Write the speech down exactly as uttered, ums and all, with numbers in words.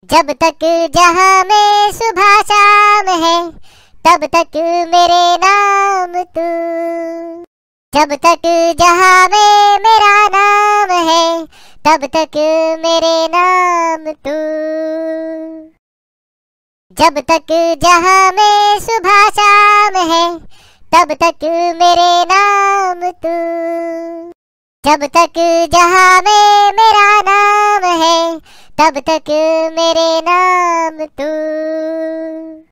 जब तक जहां में सुबह शाम है तब तक मेरे नाम तू। जब तक जहां में मेरा नाम है तब तक मेरे नाम तू। जब तक जहां में सुबह शाम है तब तक मेरे नाम तू। जब तक जहां में मेरा नाम है तब तक मेरे नाम तू।